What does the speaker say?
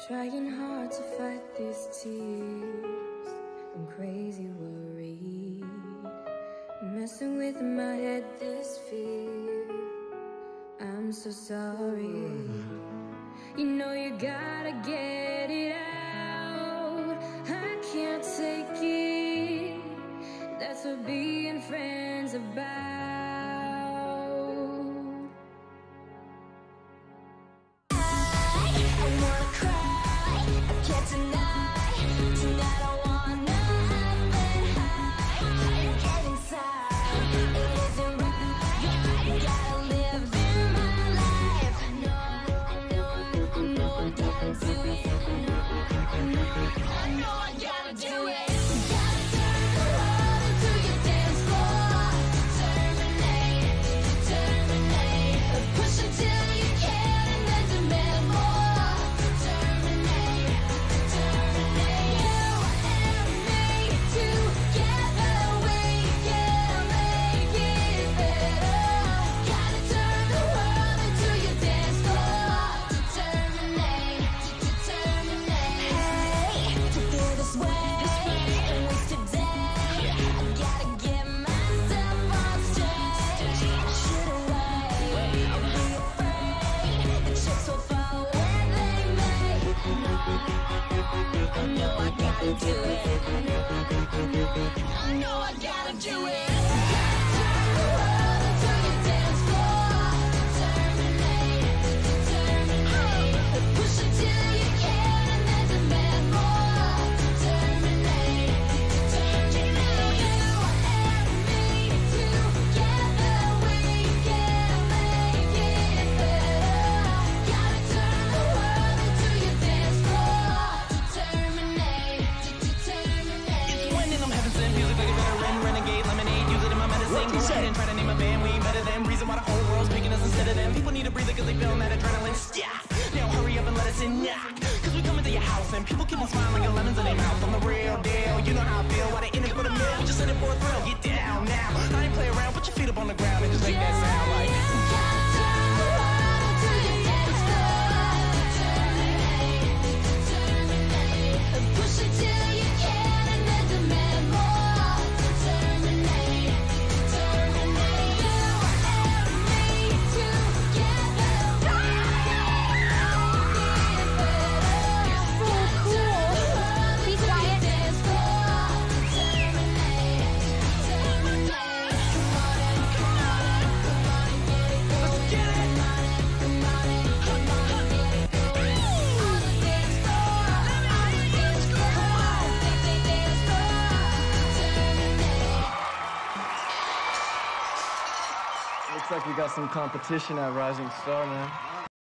Trying hard to fight these tears. I'm crazy worried, messing with my head this fear. I'm so sorry. You know you gotta get it out. I can't take it. That's what being friends about. People keep on smiling like lemons in their mouth. I'm the real deal, you know how I feel. Why they in it for the meal? Just in it for a thrill. Get down now. I ain't play around. Put your feet up on the ground and just make that sound like. Looks like we got some competition at Rising Star, man.